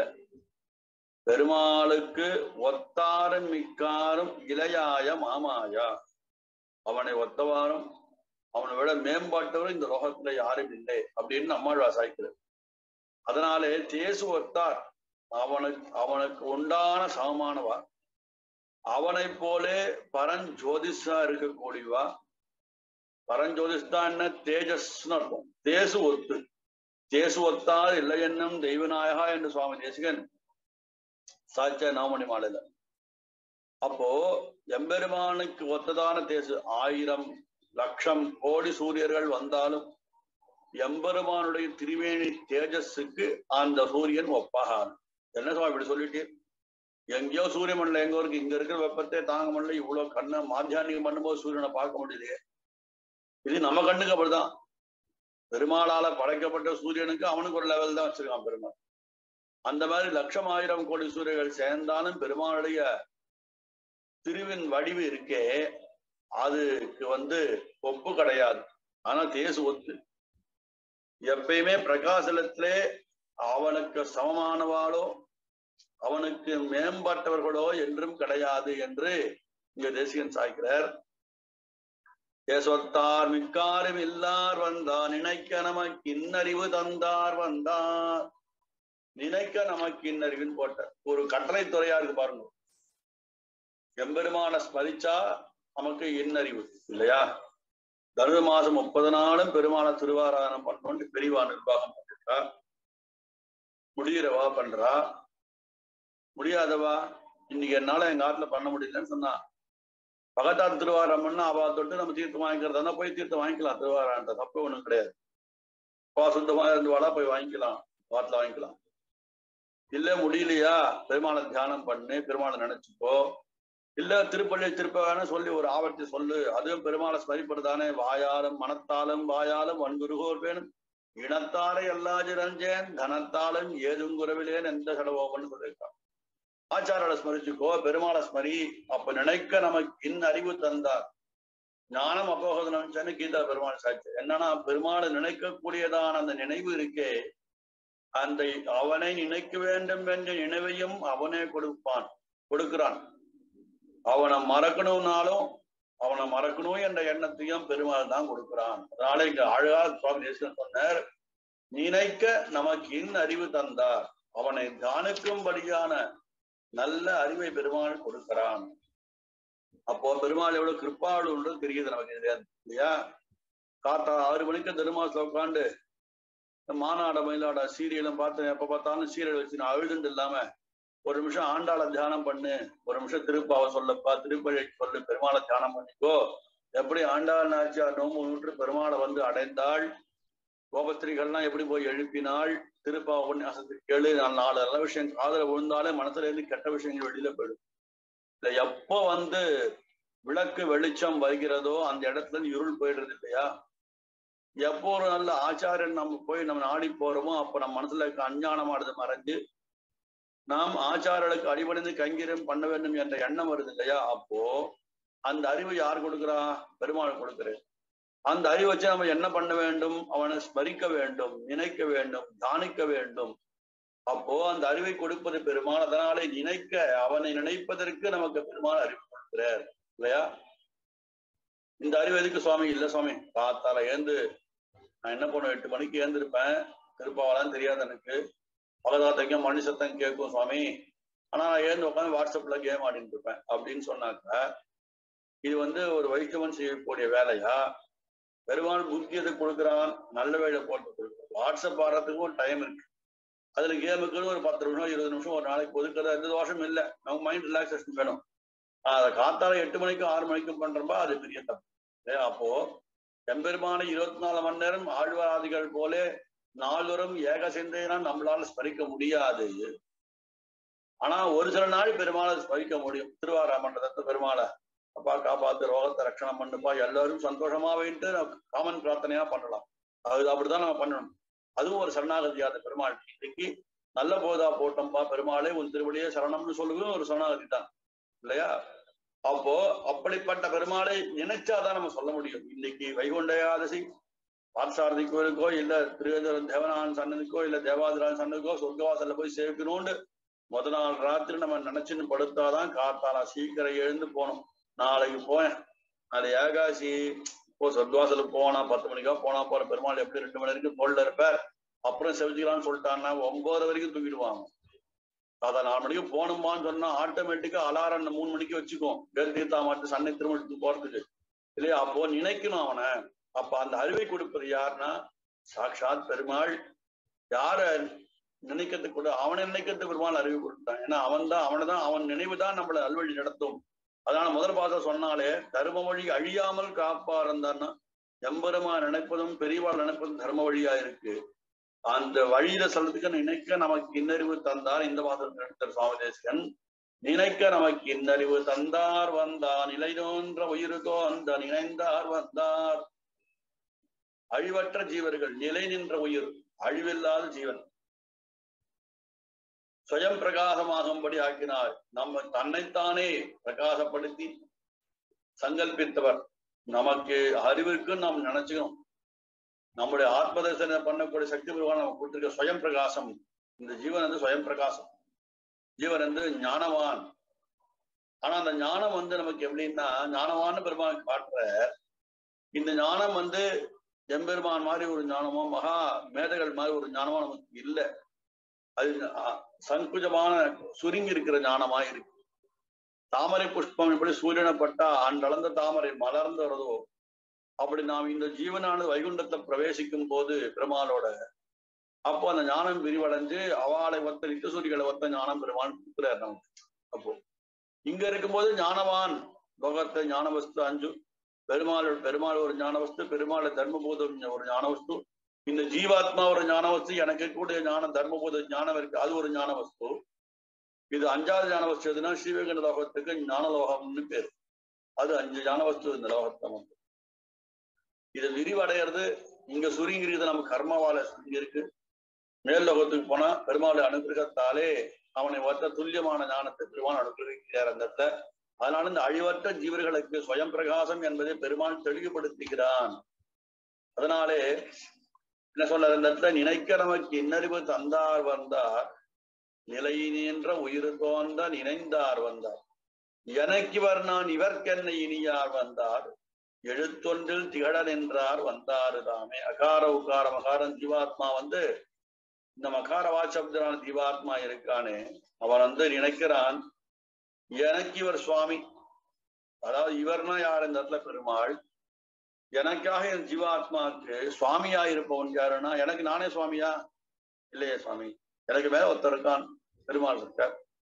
பெருமாளுக்கு ஒத்தாரும் மிக்காரும் இளையாய மாமாயா. அவனை ஒத்தவாரும் அவனை விட மேம்பாட்டவரும் இந்த லோகத்துல யாரும் இல்லை அப்படின்னு நம்மாழ்வார் சாய்க்கிறார். அதனாலே தேசு ஒத்தார் அவனுக்கு அவனுக்கு உண்டான சமமானவா. அவனை போலே பரஞ்சோதிஷா இருக்கக்கூடியவா. பரஞ்சோதிஷ்தான் என்ன தேஜஸ்ன்னு அர்த்தம். தேசு ஒத்து. தேசு ஒத்தார் இல்லை என்னும் தெய்வநாயகா என்று சுவாமி தேசிகன் சாட்சிய நவமணி மாலையில. அப்போ எம்பெருமானுக்கு ஒத்ததான தேசு ஆயிரம் லட்சம் கோடி சூரியர்கள் வந்தாலும் எம்பெருமானுடைய திருவேணி தேஜஸுக்கு அந்த சூரியன் ஒப்பாகான். என்ன சுவாமி இப்படி சொல்லிட்டு எங்கேயோ சூரிய மண்டலம் எங்க இருக்கு, இங்க இருக்கிற வெப்பத்தை தாங்க முடியல. இவ்வளவு கண்ணை மாத்தியானிகம் பண்ணும்போது சூரியனை பார்க்க முடியலையே. இது நம்ம கண்ணுக்கு அப்படிதான். பெருமாளால படைக்கப்பட்ட சூரியனுக்கு அவனுக்கு ஒரு லெவல் தான் வச்சிருக்கான் பெருமாள். அந்த மாதிரி லட்சம் ஆயிரம் கோடி சூரியர்கள் சேர்ந்தாலும் பெருமாளுடைய திருவின் வடிவு இருக்கே அதுக்கு வந்து ஒப்பு கிடையாது. ஆனா தேசு ஒத்து. எப்பயுமே பிரகாசலத்திலே அவனுக்கு சமமானவாளோ அவனுக்கு மேம்பட்டவர்களோ என்றும் கிடையாது என்று இங்க தேசிகன் சாய்க்கிறார். தேசொத்தார் மிக்காரும் இல்லார் வந்தார். நினைக்க நமக்கு இன்னறிவு தந்தார் வந்தார். நினைக்க நமக்கு இன்னறிவுன்னு போட்ட ஒரு கட்டளை துறையா இருக்கு பாருங்க. எம்பெருமான ஸ்மரிச்சா நமக்கு இன்னறிவு இல்லையா. தனுர் மாசம் முப்பது நாளும் பெருமான திருவாராதனம் பண்ணோன்னு பெரியவா நிர்வாகம் பண்ணிட்டா. முடிகிறவா பண்றா, முடியாதவா இன்னைக்கு என்னால எங்க ஆத்துல பண்ண முடியலன்னு சொன்னா பகத்தாத்து திருவாரம் பண்ணா அவ தொட்டு நம்ம தீர்த்தம் வாங்கிக்கிறதா போய் தீர்த்தம் வாங்கிக்கலாம். திருவாரான்ற தப்பு ஒண்ணும் கிடையாது. பா சுத்தமா இருந்துவாளா போய் வாங்கிக்கலாம், வாத்துல வாங்கிக்கலாம். இல்ல முடியலையா பெருமாளை தியானம் பண்ணு, பெருமாளை நினைச்சுக்கோ. இல்ல திருப்பள்ளி திருப்பகான சொல்லி ஒரு ஆவர்த்தி சொல்லு. அதுவும் பெருமாளை ஸ்மரிப்படுதானே. வாயாலும் மனத்தாலும் வாயாலும் வன்குருகோர் வேணும். இனத்தாரை எல்லா ஜிரஞ்சேன் தனத்தாலும் ஏதும் குறவிலேன் எந்த செலவோகன்னு சொல்லியிருக்கான். ஆச்சாரோட ஸ்மரிச்சுக்கோ, பெருமாளை ஸ்மரி. அப்ப நினைக்க நமக்கு இன் அறிவு தந்தார். ஞானம் அப்போகதனு கீதா பெருமாள் சாட்சி. என்னன்னா பெருமாளை நினைக்கக்கூடியதான அந்த நினைவு இருக்கே, அந்த அவனை நினைக்க வேண்டும் என்ற நினைவையும் அவனே கொடுப்பான், கொடுக்கிறான். அவனை மறக்கணும்னாலும் அவனை மறக்கணும் என்ற எண்ணத்தையும் பெருமாள் தான் கொடுக்கிறான். அதனால இங்க அழகா சுவாமி தேசிகன் சொன்னார், நினைக்க நமக்கு இன் அறிவு தந்தார். அவனை தியானிக்கும்படியான நல்ல அறிவை பெருமாள் கொடுக்கிறான். அப்போ பெருமாள் எவ்வளவு கிருப்பாளுன்னு தெரியுது நமக்கு இல்லையா. காத்தா ஆறு மணிக்கு திருமாசம் உட்காந்து மாநாட மயிலாட சீரியலும் பார்த்து எப்ப பார்த்தாலும் சீரியல் வச்சு நான் அழுதுண்டு இல்லாம ஒரு நிமிஷம் ஆண்டாள தியானம் பண்ணு, ஒரு நிமிஷம் திருப்பாவை சொல்லப்பா, திருப்பழி சொல்லு, பெருமாளை தியானம் பண்ணிக்கோ. எப்படி ஆண்டாள் நாச்சியார் நோம்பு நூற்று பெருமாளை வந்து அடைந்தாள், கோபஸ்திரிகள்லாம் எப்படி போய் எழுப்பினாள், திருப்பா உபன்யாசத்துக்கு கேளு. நான் நாலு நல்ல விஷயம் காதல விழுந்தாலே மனசுல இருந்து கெட்ட விஷயங்கள் வெளியில போயிடும். இல்ல எப்போ வந்து விளக்கு வெளிச்சம் வருகிறதோ அந்த இடத்துல இருந்து இருள் போயிடுறது இல்லையா. எப்போ ஒரு நல்ல ஆச்சாரியன் நம்ம போய் நம்ம நாடி போறோமோ அப்ப நம்ம மனசுல இருக்க அஞ்ஞானமானது மறைஞ்சு நாம் ஆச்சாரர்களுக்கு அடிபணிந்து கைங்கரியம் பண்ண வேண்டும் என்ற எண்ணம் வருது இல்லையா. அப்போ அந்த அறிவை யார் கொடுக்குறா? பெருமாள் கொடுக்குறேன். அந்த அறிவை வச்சு நம்ம என்ன பண்ண வேண்டும்? அவனை ஸ்மரிக்க வேண்டும், நினைக்க வேண்டும், தானிக்க வேண்டும். அப்போ அந்த அறிவை கொடுப்பது பெருமாள். அதனாலே நினைக்க அவனை நினைப்பதற்கு நமக்கு பெருமாள் அறிவு கொடுக்கிறார் இல்லையா. இந்த அறிவு எதுக்கு சுவாமி? இல்ல சுவாமி, காத்தால ஏந்து நான் என்ன பண்ணுவேன், எட்டு மணிக்கு ஏந்திருப்பேன், திருப்பாவலான்னு தெரியாது எனக்கு, பகதாத்தைக்கும் மணி சத்தம் கேட்கும் சுவாமி, ஆனா நான் ஏந்து உட்காந்து வாட்ஸ்அப்ல கேம் ஆடிட்டு இருப்பேன் அப்படின்னு சொன்னாக்க இது வந்து ஒரு வைஷ்ணவன் செய்யக்கூடிய வேலையா? பெருமாள் புத்தி எது கொடுக்குறான்? நல்ல வேலை போட்டு கொடுக்குறான். வாட்ஸ்அப் ஆடுறதுக்கும் ஒரு டைம் இருக்கு, அதுல கேமுக்குன்னு ஒரு பத்து நிமிஷம் இருபது நிமிஷம் ஒரு நாளைக்கு ஒதுக்குறது எந்த தோஷம் இல்லை. நமக்கு மைண்ட் ரிலாக்ஸேஷன் வேணும். அதை காத்தால எட்டு மணிக்கும் ஆறு மணிக்கும் பண்றப்பா அது பெரிய தப்பு. அப்போ எம்பெருமான இருபத்தி நாலு மணி நேரம் ஆழ்வாராதிகள் போல நால்வரும் ஏக சிந்தைனா நம்மளால ஸ்மரிக்க முடியாது. ஆனா ஒரு சில நாள் பெருமாளை ஸ்மரிக்க முடியும். திருவாரா மண்டலத்தை பெருமாளை அப்பா காப்பாத்து, ரோகத்தை ரட்சணம் பண்ணுப்பா, எல்லாரும் சந்தோஷமா வைன்ட்டு காமன் பிரார்த்தனையா பண்ணலாம். அது அப்படிதான் நம்ம பண்ணணும். அதுவும் ஒரு சரணாகதியாத பெருமாள். இன்னைக்கு நல்ல போதா போட்டோம்பா பெருமாளே உன் திருவடியே சரணம்னு சொல்லுவதும் ஒரு சரணாகதி தான் இல்லையா? அப்போ அப்படிப்பட்ட பெருமாளை நினைச்சாதான் நம்ம சொல்ல முடியும். இன்னைக்கு வைகுண்ட ஏகாதசி பார்த்தசாரதி கோயிலுக்கோ இல்ல திருவேந்திரன் தேவனான் சன்னதிக்கோ இல்ல தேவாதிரான் சன்னதிக்கோ சொர்க்கவாசல்ல போய் சேர்க்கணும்னு முத நாள் ராத்திரி நம்ம நினைச்சுன்னு படுத்தாதான் காத்தாலா சீக்கிரம் எழுந்து போகணும். நாளைக்கு போனேன், நாளை ஏகாசி இப்போ சொர்க்கவாசலுக்கு போனா பத்து மணிக்கா போனா போற பெருமாள் எப்படி ரெண்டு மணி வரைக்கும் தோல்ல இருப்பார், அப்புறம் செவிச்சுக்கலாம்னு சொல்லிட்டான்னா ஒன்பது வரைக்கும் தூக்கிடுவாங்க. அதான் நாலு மணிக்கு போகணுமான்னு சொன்னா ஆட்டோமேட்டிக்கா அலாரம் மூணு மணிக்கு வச்சுக்கோம், வேல் தீர்த்தா மாட்டு சன்னை திருமணத்துக்கு போறதுக்கு இல்லையா? அப்போ நினைக்கணும் அவனை. அப்ப அந்த அறிவை கொடுப்பது யாருன்னா சாட்சாத் பெருமாள். யார நினைக்கிறதுக்கு கூட அவனை நினைக்கிறதுக்கு பெருமாள் அறிவு கொடுத்தான். ஏன்னா அவன் தான், அவனை தான், அவன் நினைவு தான் நம்மளை அல்வழி நடத்தும். அதனால முதல் பாசம் சொன்னாலே தர்ம வழி அழியாமல் காப்பா இருந்தான்னா எம்பெருமா நினைப்பதும் பெரியவாள் நினைப்பதும் தர்ம வழியா இருக்கு. அந்த வழியில சொல்றதுக்கு நினைக்க நமக்கு இன்னறிவு தந்தார். இந்த பாசம் எடுத்தார் சுவாமி தேசிகன். நினைக்க நமக்கு இன்னறிவு தந்தார் வந்தார், நிலை தோன்ற உயிருக்கோ அந்த நினைந்தார் வந்தார். அழிவற்ற ஜீவர்கள், நிலை நின்ற உயிர், அழிவில்லாத ஜீவன், சுயம் பிரகாசமாகும்படி ஆக்கினார். நம்ம தன்னைத்தானே பிரகாசப்படுத்தி சங்கல்பித்தவர். நமக்கு அறிவிற்கு நாம் நினைச்சுக்கணும். நம்முடைய ஆத்ம தரிசன பண்ணக்கூடிய சக்தி பெருமாள் நம்ம கொடுத்திருக்க சுயம் பிரகாசம். இந்த ஜீவன் வந்து சுயம் பிரகாசம், ஜீவன் வந்து ஞானவான். ஆனா அந்த ஞானம் வந்து நமக்கு எப்படின்னா ஞானவான்னு பெருமாள் காட்டுற இந்த ஞானம் வந்து எம்பெருமான் மாதிரி ஒரு ஞானமோ மகா மேதைகள் மாதிரி ஒரு ஞானமோ நமக்கு இல்லை. அது சங்குஜமான சுருங்கி இருக்கிற ஞானமா இருக்கு. தாமரை புஷ்பம் எப்படி சூரியனை பட்டா அன்றளந்த தாமரை மலர்ந்து வருதோ அப்படி நாம் இந்த ஜீவனானது வைகுண்டத்தை பிரவேசிக்கும் போது பெருமாளோட அப்போ அந்த ஞானம் விரிவடைஞ்சு அவளை ஒத்த நித்த சூரிகளை ஒத்த ஞானம் பெருமாள் கொடுக்குறாரு நமக்கு. அப்போ இங்க இருக்கும்போது ஞானவான் லோகத்தை ஞான வஸ்து அஞ்சு, பெருமாள் பெருமாள் ஒரு ஞான வஸ்து, பெருமாள் தர்மபூதம் ஒரு ஞான வஸ்து, இந்த ஜீவாத்மா ஒரு ஞான வஸ்து, எனக்கு கூடிய ஞானம் தர்மபூத ஞானம் இருக்கு அது ஒரு ஞான வஸ்து. இது அஞ்சாவது ஞான வஸ்து எதுனா ஸ்ரீவைகுண்ட லோகத்துக்கு ஞான லோகம்னு பேரு. அது அஞ்சு ஞான வஸ்து இந்த லோகத்தை வந்து இது விரிவடைகிறது. இங்க சுருங்கிருது நம்ம கர்மவால சுருங்கி இருக்கு. மேல் லோகத்துக்கு போனா பெருமாளை அனுகிரகத்தாலே அவனை ஒத்த துல்லியமான ஞானத்தை பெருமாள் அனுகிரகிக்கிறார் அந்த இடத்துல. அதனால இந்த அழிவற்ற ஜீவர்களுக்கு சுயம் பிரகாசம் என்பதை பெருமாள் தெளிவுபடுத்துகிறான். அதனாலே என்ன சொல்ற இந்த இடத்துல நினைக்க நமக்கு இன்னறிவு தந்தார் வந்தார், நிலை நின்ற உயிர் தோன்ற நினைந்தார் வந்தார், எனக்கிவர் நான் இவர்க்கென்னை இனியார் வந்தார், எழுத்தொன்றில் திகழ நின்றார் வந்தாரு தாமே. அகார உகார மகாரன் ஜீவாத்மா வந்து இந்த மகார வாசப்தரான ஜீவாத்மா இருக்கானே அவன் வந்து நினைக்கிறான் எனக்கு இவர் சுவாமி. அதாவது இவர்னா யார் இந்த இடத்துல பெருமாள். எனக்காக என் ஜீவாத்மாவுக்கு சுவாமியா இருப்பவன் யாருன்னா எனக்கு நானே சுவாமியா இல்லையே சுவாமி, எனக்கு மேல ஒருத்தர் இருக்கான் பெருமாள் இருக்கார்,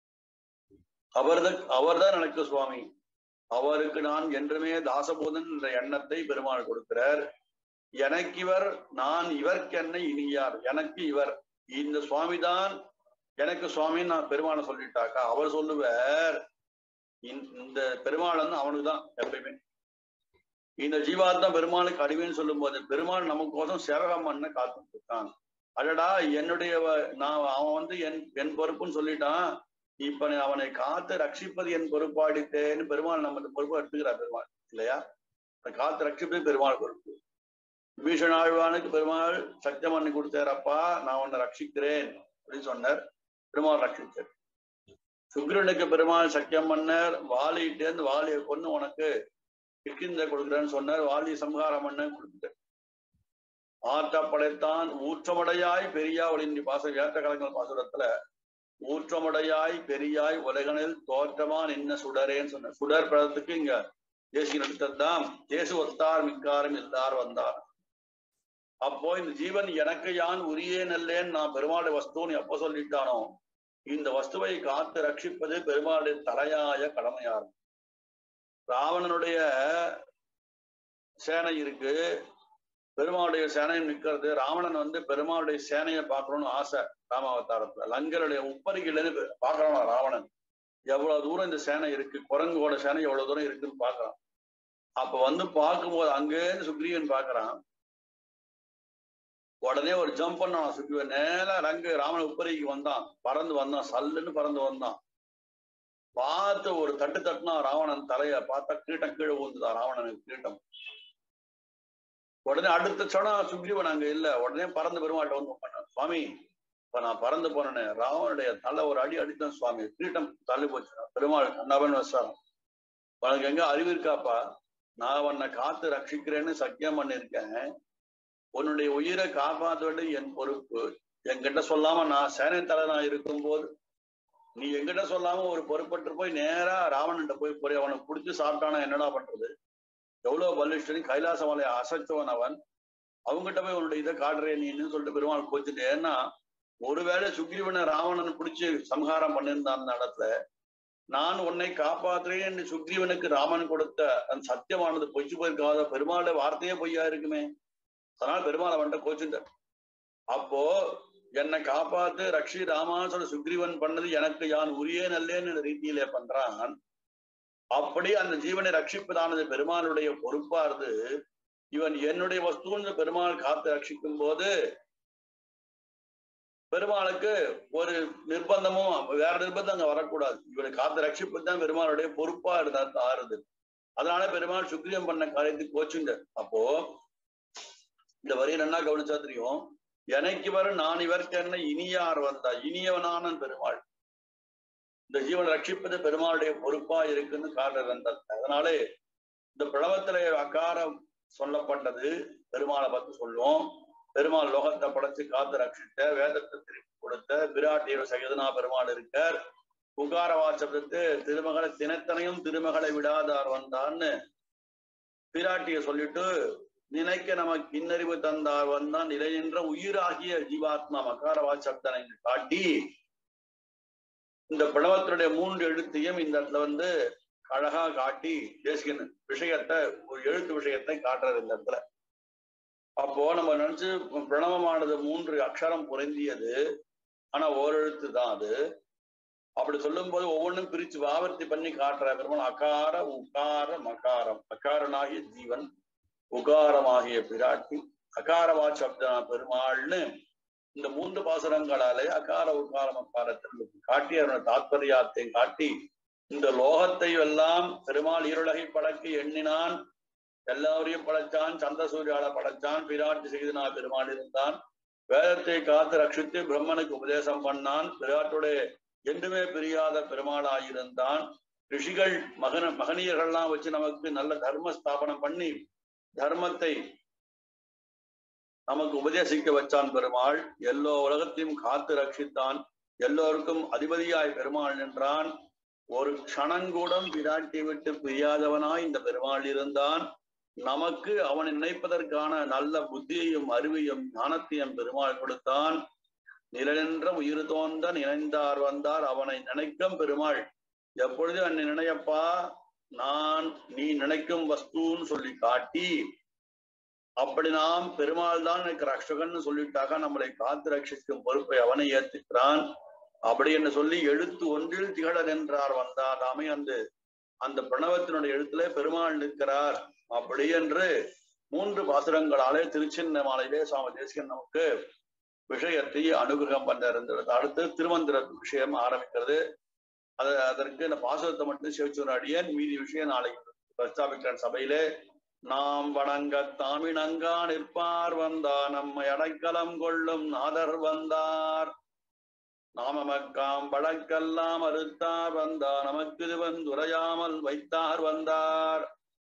அவர்தான் அவர்தான் எனக்கு சுவாமி, அவருக்கு நான் என்றுமே தாசபோதன் என்ற எண்ணத்தை பெருமாள் கொடுக்கிறார். எனக்கு இவர் நான் இவர்க்கென்னை இனியார், எனக்கு இவர் இந்த சுவாமி தான் எனக்கு சுவாமின்னு நான் பெருமாளை சொல்லிட்டாக்கா அவர் சொல்லுவார் இந்த பெருமாள் வந்து அவனுக்கு தான் எப்பயுமே. இந்த ஜீவாத்மா பெருமாளுக்கு அடிமைன்னு சொல்லும் போது பெருமாள் நமக்கோசம் சேவகம் பண்ண காத்துட்டு இருக்கான். அடடா என்னுடைய நான் அவன் வந்து என் என் பொறுப்புன்னு சொல்லிட்டான், இப்ப அவனை காத்து ரட்சிப்பது என் பொறுப்பாடித்தேன்னு பெருமாள் நம்ம பொறுப்பு எடுத்துக்கிறார் பெருமாள் இல்லையா. காத்து ரட்சிப்பது பெருமாள் பொறுப்பு. விபீஷண ஆழ்வானுக்கு பெருமாள் சத்தியம் பண்ணி கொடுத்தாரப்பா நான் உன்னை ரட்சிக்கிறேன் அப்படின்னு சொன்னார், பெருமாள் ரட்சித்தார். சுக்கிரனுக்கு பெருமாள் சத்தியம் பண்ணார், வாலிட்டேருந்து வாலியை கொண்டு உனக்கு கிஷ்கிந்த கொடுக்குறேன்னு சொன்னார். வாலி சம்ஹாரம் பண்ண கொடுத்துட்டார். ஆற்ற படைத்தான் ஊற்றமடையாய் பெரியா ஒளிந்தி பாச ஏற்ற கலங்கள் பாசுரத்துல ஊற்றமடையாய் பெரியாய் உலகனில் தோற்றமா நின்ன சுடரேன்னு சொன்ன சுடர் படத்துக்கு இங்க தேசிய நடத்ததான் தேசு ஒத்தார் மிக்காரும் எல்லார் வந்தார். அப்போ இந்த ஜீவன் எனக்கு யான் உரியே நல்லேன்னு நான் பெருமாளுடைய வஸ்துன்னு எப்ப சொல்லிட்டானோ இந்த வஸ்துவை காத்து ரட்சிப்பது பெருமாளுடைய தலையாய கடமையாகும். ராவணனுடைய சேனை இருக்கு, பெருமாளுடைய சேனையும் நிற்கிறது. ராவணன் வந்து பெருமாளுடைய சேனையை பார்க்கணும்னு ஆசை. ராமாவதாரத்துல லங்கருடைய உப்பரிகையிலேருந்து பார்க்கறான் ராவணன். எவ்வளவு தூரம் இந்த சேனை இருக்கு, குரங்கோட சேனை எவ்வளவு தூரம் இருக்குன்னு பார்க்கறான். அப்ப வந்து பார்க்கும்போது அங்கேருந்து சுக்ரீவன் பார்க்கறான். உடனே ஒரு ஜம்ப் பண்ணான் சுக்ரீவன். நேர ரங்கு ராவண உப்பரிக்கு வந்தான், பறந்து வந்தான், சல்லுன்னு பறந்து வந்தான். பார்த்து ஒரு தட்டு தட்டுனா ராவணன் தலைய பார்த்தா கீட்டம் கீழே ஊந்துதான் ராவணனுக்கு கீட்டம். உடனே அடுத்த சொன்னா சுக்ரீவன் அங்க இல்ல. உடனே பறந்து பெருமாட்ட வந்து பண்ணான். சுவாமி இப்ப நான் பறந்து போனேன், ராவனுடைய தலை ஒரு அடி அடித்தான் சுவாமி, கீட்டம் தள்ளி போச்சு. பெருமாள் நவன் விசாரம், உனக்கு எங்க அறிவு இருக்காப்பா? நான் உன்னை காத்து ரட்சிக்கிறேன்னு சத்தியம் பண்ணிருக்கேன். உன்னுடைய உயிரை காப்பாற்றுவது என் பொறுப்பு. என்கிட்ட சொல்லாம நான் சேனை தலைவனா இருக்கும் போது நீ என்கிட்ட சொல்லாம ஒரு பொறுப்பற்று போய் நேரா ராவணன்ட்ட போய் போய் அவனை பிடிச்சி சாப்பிட்டானா என்னடா பண்றது? எவ்வளவு பலிஷ்டன், கைலாச மலையை அசைச்சவன் அவன். அவங்ககிட்ட போய் உன்னுடைய இதை காட்டுறேன் நீன்னு சொல்லிட்டு பெருமாள் போச்சுட்டு. ஏன்னா ஒருவேளை சுக்ரீவனை ராவணன் பிடிச்சி சம்ஹாரம் பண்ணியிருந்தான் அந்த இடத்துல, நான் உன்னை காப்பாற்றுறேன் என்று சுக்ரீவனுக்கு ராமன் கொடுத்த அந்த சத்தியமானது பொய்ச்சு போயிருக்காத, பெருமாளோட வார்த்தையே பொய்யா இருக்குமே. அதனால பெருமாள் அவன்கிட்ட கோச்சுட்டார். அப்போ என்னை காப்பாத்து ரக்ஷி ராமான்னு சொல்ல சுக்ரீவன் பண்ணது எனக்கு யான் உரியே நல்லேன்னு ரீதியிலே பண்றான். அப்படி அந்த ஜீவனை ரட்சிப்பதானது பெருமாளுடைய பொறுப்பா இருந்து இவன் என்னுடைய வஸ்துன்னு பெருமாள் காத்து ரட்சிக்கும் போது பெருமாளுக்கு ஒரு நிர்பந்தமும் வேற நிர்பந்தம் அங்க வரக்கூடாது. இவனை காத்து ரட்சிப்பு தான் பெருமாளுடைய பொறுப்பா இருந்தா ஆறுது. அதனால பெருமாள் சுக்ரீவன் பண்ண காரியத்துக்கு கோச்சுங்க. அப்போ இந்த வரியை நல்லா கவனிச்சா தெரியும். எனக்கு வர நான் இவருக்கு என்ன இனியார் வந்தா இனியவனான பெருமாள். இந்த ஜீவனை ரட்சிப்பது பெருமாளுடைய பொறுப்பா இருக்குன்னு காரணம் இருந்தது. அதனாலே இந்த பிளவத்திலே அகாரம் சொல்லப்பட்டது பெருமாளை பத்தி சொல்லுவோம். பெருமாள் லோகத்தை படைச்சு காத்து ரட்சித்த, வேதத்தை திருப்பி கொடுத்த பிராட்டியோட சகிதனா பெருமாள் இருக்கார். உகார வாசபத்து திருமகளை தினத்தனையும் திருமகளை விடாதார் வந்தான்னு பிராட்டிய சொல்லிட்டு நினைக்க நமக்கு இன்னறிவு தந்தார் வந்தான் நிலை நின்ற உயிராகிய ஜீவாத்மா மகார வாசப்தனை காட்டி இந்த பிளவத்தினுடைய மூன்று எழுத்தையும் இந்த இடத்துல வந்து அழகா காட்டி தேசிகன் விஷயத்தை ஒரு எழுத்து விஷயத்தை காட்டுறது இந்த இடத்துல. அப்போ நம்ம நினைச்சு பிரணவமானது மூன்று அக்ஷரம் பொருந்தியது, ஆனா ஓரெழுத்து தான் அது. அப்படி சொல்லும் போது ஒவ்வொன்றும் பிரிச்சு ஆவர்த்தி பண்ணி காட்டுற பெருமாள் அகார உகார மகாரம். அகாரனாகிய ஜீவன், உகாரமாகிய பிராட்டி, அகாரவாசப்தனா பெருமாள்னு இந்த மூன்று பாசுரங்களாலே அகார உகார மகாரத்தில் காட்டி அவனோட தாத்பரியாத்தையும் காட்டி இந்த லோகத்தை எல்லாம் பெருமாள் இருளகை படைக்கு எண்ணினான், எல்லாரையும் படைச்சான், சந்திரசூரியால படைச்சான், பிராட்டி செய்தனா பெருமாள் இருந்தான், வேதத்தை காத்து ரட்சித்து பிரம்மனுக்கு உபதேசம் பண்ணான், பிராட்டுடைய என்றுமே பிரியாத பெருமாளாயிருந்தான். ரிஷிகள் மகன மகனியர்கள்லாம் வச்சு நமக்கு நல்ல தர்ம ஸ்தாபனம் பண்ணி தர்மத்தை நமக்கு உபதேசிக்க வச்சான் பெருமாள். எல்லோ உலகத்தையும் காத்து ரட்சித்தான், எல்லோருக்கும் அதிபதியாய் பெருமாள் நின்றான். ஒரு க்ஷணங்கூடம் பிராட்டி விட்டு பிரியாதவனாய் இந்த பெருமாள் இருந்தான். நமக்கு அவனை நினைப்பதற்கான நல்ல புத்தியையும் அறிவையும் ஞானத்தையும் பெருமாள் கொடுத்தான். நிலநின்ற உயிர் தோன்ற நினைந்தார் வந்தார் அவனை நினைக்கும் பெருமாள். எப்பொழுது அன்னை நினையப்பா, நான் நீ நினைக்கும் வஸ்துன்னு சொல்லி காட்டி, அப்படி நாம் பெருமாள் தான் எனக்கு ரக்ஷகன்னு சொல்லிட்டாக நம்மளை காத்து ரட்சிக்கும் பொறுப்பை அவனை ஏற்றுக்கிறான். அப்படி என்று சொல்லி எழுத்து ஒன்றில் திகழ நின்றார் வந்தார் நாமே அந்த அந்த பிரணவத்தினுடைய எழுத்துல பெருமாள் நிற்கிறார். அப்படி என்று மூன்று பாசுரங்களாலே திருச்சின்ன மாலையிலே சுவாமி தேசிகன் நமக்கு விஷயத்தை அனுகிரகம் பண்ண இருந்தது. அடுத்து திருமந்திர விஷயம் ஆரம்பிக்கிறது. அது அதற்கு இந்த பாசுரத்தை மட்டும் சிவச்சுவராடியன் மீதி விஷயம் நாளைக்கு பிரஸ்தாபிக்கிற சபையிலே நாம் வணங்க தாமிணங்கா நிற்பார் வந்தார், நம்மை அடைக்கலம் கொள்ளும் நாதர் வந்தார், நாமமக்காம் வழக்கெல்லாம் அறுத்தார் வந்தார், நமக்கு இது வந்துரையாமல் வைத்தார் வந்தார்,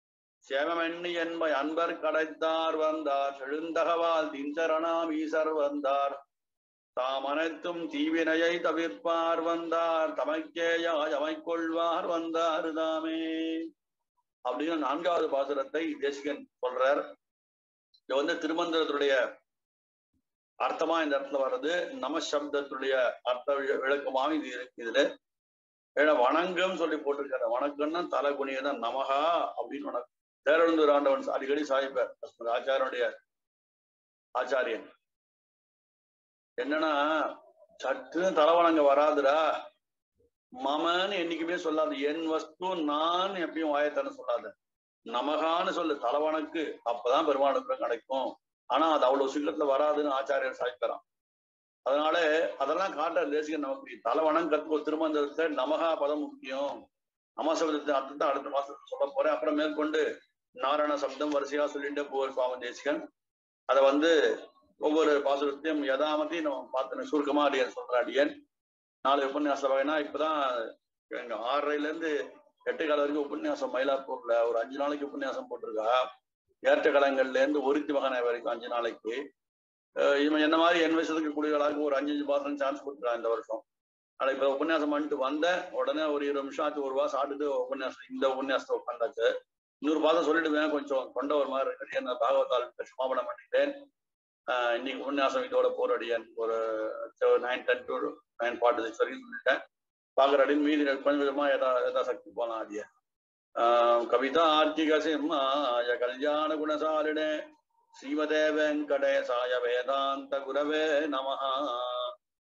சேமமெண்ணி என்பை அன்பர் கடைத்தார் வந்தார் செழுந்தகவால் திஞ்சரணாம் ஈசர் வந்தார் தாம் அனைத்தும் தீவினையை தவிர்ப்பார் வந்தார் தமக்கேயாய் அமைக்கொள்வார் வந்தார் தாமே அப்படின்னு நான்காவது பாசுரத்தை தேசிகன் சொல்றார். இது வந்து திருமந்திரத்துடைய அர்த்தமா இந்த இடத்துல வர்றது, நம சப்தத்துடைய அர்த்த விளக்கமாக இது இருக்கு. இதுல ஏன்னா வணங்கம் சொல்லி போட்டிருக்காரு. வணக்கம்னா தலை குனியதான் நமகா அப்படின்னு வணக்கம். தேரழுந்தூர் ஆண்டவன் அடிக்கடி சாய்ப்பார் ஆச்சாரனுடைய ஆச்சாரியன். என்னன்னா சட்டுன்னு தலைவணங்க வராதுடா, மமன்னு என்னைக்குமே சொல்லாது, என் வஸ்து நான் எப்பயும் வாயத்தான சொல்லாத, நமகான்னு சொல்லு தலைவணக்கு, அப்பதான் பெருமாளுக்கு கிடைக்கும். ஆனா அது அவ்வளவு சீக்கிரத்துல வராதுன்னு ஆச்சாரியர் சாய்க்கிறான். அதனால அதெல்லாம் காட்டுற தேசிகன் நமக்கு தலைவணம் கற்கோ திருமந்திரத்துல நமகா பதம் முக்கியம். நமசப்தத்தை அர்த்தத்தை அடுத்த மாசத்துல சொல்ல போறேன். அப்புறம் மேற்கொண்டு நாராயண சப்தம் வரிசையா சொல்லிட்டு போவார் சுவாமி தேசிகன். அதை வந்து ஒவ்வொரு பாசுரத்தையும் யதாமத்தையும் நம்ம பார்த்து சுருக்கமா அடியன் சொல்ற அடியன். நாலு உபன்யாசம் வகைனா இப்பதான் எங்க ஆறரைல இருந்து எட்டு கால வரைக்கும் உபன்யாசம் மயிலாப்பூர்ல ஒரு அஞ்சு நாளைக்கு உபன்யாசம் போட்டிருக்கா. ஏற்ற கலங்கள்ல இருந்து ஒருத்தி மகனை வரைக்கும் அஞ்சு நாளைக்கு. இவன் என்ன மாதிரி என் வயசுக்கு கூடியவளாக ஒரு அஞ்சு அஞ்சு பாசனம் சான்ஸ் கொடுத்துருக்கான் இந்த வருஷம். ஆனா இப்ப உபன்யாசம் பண்ணிட்டு வந்தேன். உடனே ஒரு இருபது நிமிஷம் ஆச்சு, ஒரு வாரம் சாப்பிட்டுட்டு உபன்யாசம் இந்த உபன்யாசத்தை உட்காந்தாச்சு. இன்னொரு பாதம் சொல்லிடுவேன், கொஞ்சம் கொண்ட ஒரு மாதிரி இருக்கு. என்ன பாகவதால் சமாபனம் பண்ணிட்டேன். ஆஹ் இன்னைக்கு உபன்யாசம் இதோட போராடியன் ஒரு nine ten to nine forty six வரைக்கும் சொல்லிட்டேன். பாக்குறாடின்னு மீதி கொஞ்சம் விதமா எதா எதா சக்தி போலாம் ஆடிய. ஆஹ் கவிதா ஆர்த்திக சிம்மாய கல்யாண குணசாலினே ஸ்ரீமதே வெங்கடேசாய வேதாந்த குரவே நமஹா.